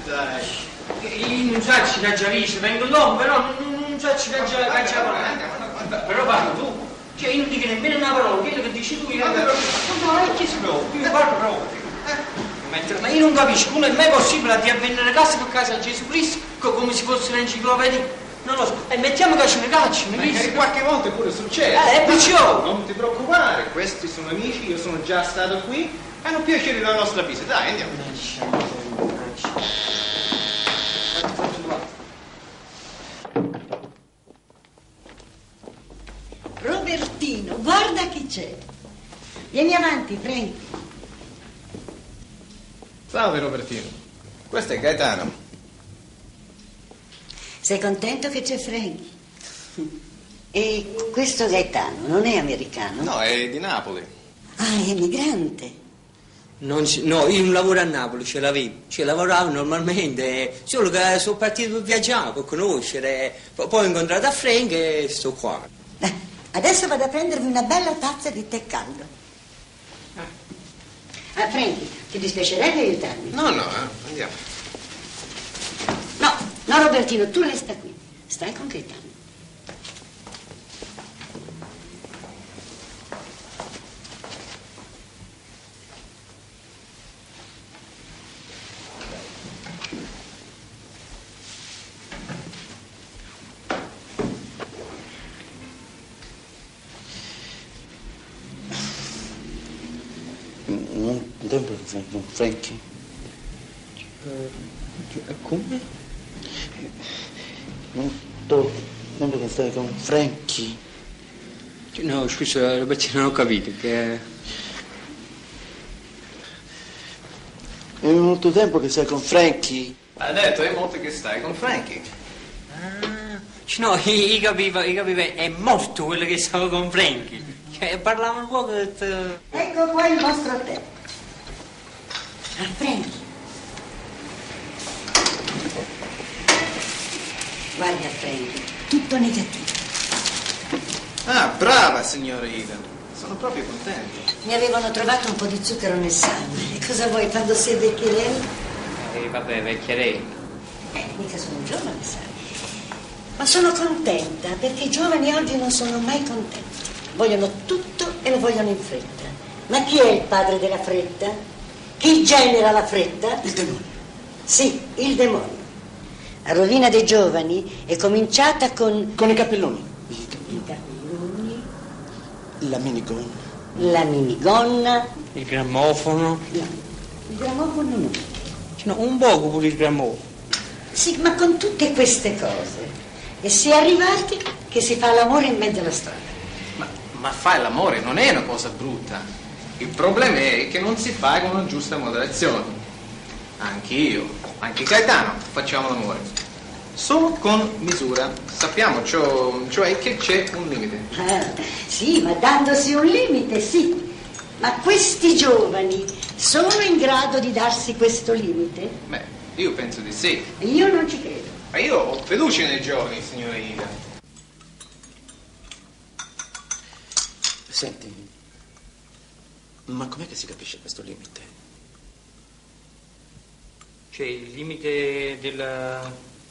dai. Io non so che già visto, vengo dopo, però non so che già parlato. Però parlo tu. Cioè io non dico nemmeno una parola, quello che dici tu io... No, è che si preoccupa, io parlo proprio. Ma io non capisco come è mai possibile di avvenire casa per casa a Gesù Cristo come se fosse un'enciclopedia. Non lo so, e mettiamo che ce ne cacciano. Qualche volta pure succede. È perciò. Non ti preoccupare, questi sono amici, io sono già stato qui, hanno piacere della nostra visita. Dai, andiamo. Robertino, guarda chi c'è. Vieni avanti, Frank. Salve Robertino, questo è Gaetano. Sei contento che c'è Frank? E questo Gaetano non è americano? No, è di Napoli. Ah, è emigrante. No, io non lavoro a Napoli, ce l'avevo. Lavoravo normalmente, solo che sono partito per viaggiare, per conoscere. Poi ho incontrato a Frank e sto qua. Adesso vado a prendervi una bella tazza di tè caldo. Frank, ti dispiacerebbe aiutarmi? No, andiamo. No, Robertino, tu resta qui. Stai con Gaetano. Non tempo con Frankie. Come? Non tempo che stai con Frankie. No, scusa, Robertino, non ho capito che... È molto tempo che stai con Frankie. Ha detto, è molto che stai con Frankie. No, io capivo, è morto quello che stavo con Frankie. Parlavano un po' che... Ecco qua il vostro tè. Frankie. Guarda, Frankie, tutto negativo. Ah, brava signora Ida. Sono proprio contento. Mi avevano trovato un po' di zucchero nel sangue. E cosa vuoi quando sei vecchierello? Vabbè, vecchierello. Mica sono giovane, sai. Ma sono contenta perché i giovani oggi non sono mai contenti. Vogliono tutto e lo vogliono in fretta. Ma chi è il padre della fretta? Chi genera la fretta? Il demonio. Sì, il demonio. La rovina dei giovani è cominciata con i cappelloni. i capelloni, La minigonna. la minigonna. Il grammofono. No, il grammofono no. No, un poco pure il grammofono. Sì, ma con tutte queste cose. E si è arrivati che si fa l'amore in mezzo alla strada. Ma fare l'amore non è una cosa brutta. Il problema è che non si fa con una giusta moderazione. Anch'io, anche Gaetano, facciamo l'amore. Solo con misura. Sappiamo, cioè che c'è un limite. Sì, ma dandosi un limite, sì. Ma questi giovani sono in grado di darsi questo limite? Beh, io penso di sì. Io non ci credo. Ma io ho fiducia nei giovani, signora Ida. Senti, ma com'è che si capisce questo limite? Cioè, il limite del...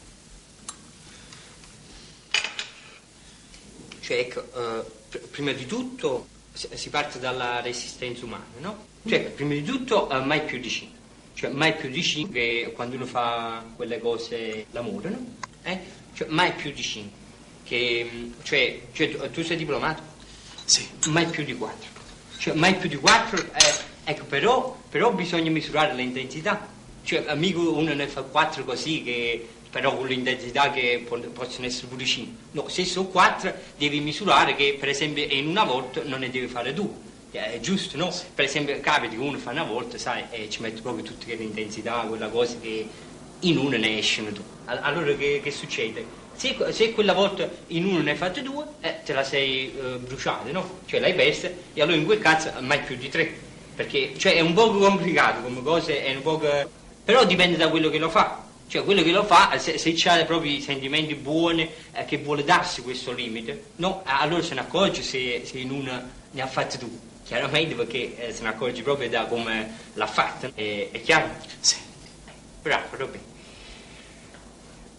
Cioè, ecco, prima di tutto si parte dalla resistenza umana, no? Cioè, prima di tutto, mai più di 5. Cioè, mai più di 5 quando uno fa quelle cose, l'amore, no? Cioè, mai più di 5. Cioè, tu sei diplomato? Sì. Mai più di 4. Cioè, mai più di 4, ecco, però bisogna misurare l'intensità. Cioè, mica uno ne fa 4 così, che però con l'intensità che possono essere pure 5. No, se sono 4 devi misurare che, per esempio, in una volta non ne devi fare 2. È giusto, no? Per esempio, capita che uno fa una volta, sai, e ci mette proprio tutte l'intensità, quella cosa che in uno ne escono 2. Allora che succede? Se quella volta in uno ne hai fatte 2, te la sei bruciata, no? Cioè l'hai persa, e allora in quel caso mai più di 3. Perché, cioè, è un po' complicato come cosa, è un po'... Però dipende da quello che lo fa. Cioè, quello che lo fa, se ha proprio i sentimenti buoni, che vuole darsi questo limite, no? Allora se ne accorge se in una ne ha fatte 2. Chiaramente perché se ne accorge proprio da come l'ha fatta. È chiaro? Sì. Bravo, Robby.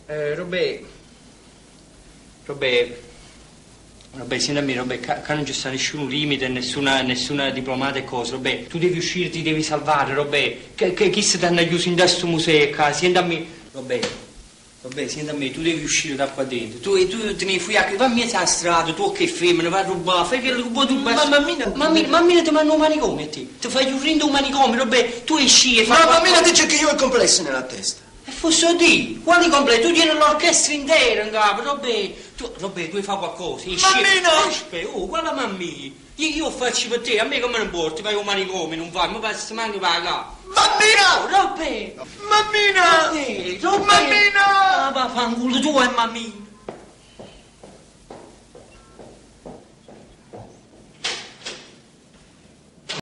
Robè, senti a me, Robè, che non ci sta nessun limite, nessuna diplomata e cose, Robè, tu devi uscire, ti devi salvare, Robè, che chi si ti hanno chiuso in questo museo qua, senti a me, Robè, senti a me, tu devi uscire da qua dentro, tu te ne fui a che va mia la strada, tu che femmina, vai a rubare, fai che lo puoi rubare. Mammina ti manda un manicomio a te, ti fai chiudere un manicomio, Robè, tu esci e fai. Ma mammina dice che io ho il complesso nella testa. E fosse di, quali completi? Tu tieni l'orchestra intera in capo, Robè, tu fai qualcosa, esci. Mammina! Aspetta, guarda mammina, io faccio per te, a me come non porti, vai un manicomio, non vai, ma passi manco vai là. Mammina! Robè! Mammina! Robè! Mammina! Ah, va, fanculo tu e mammina!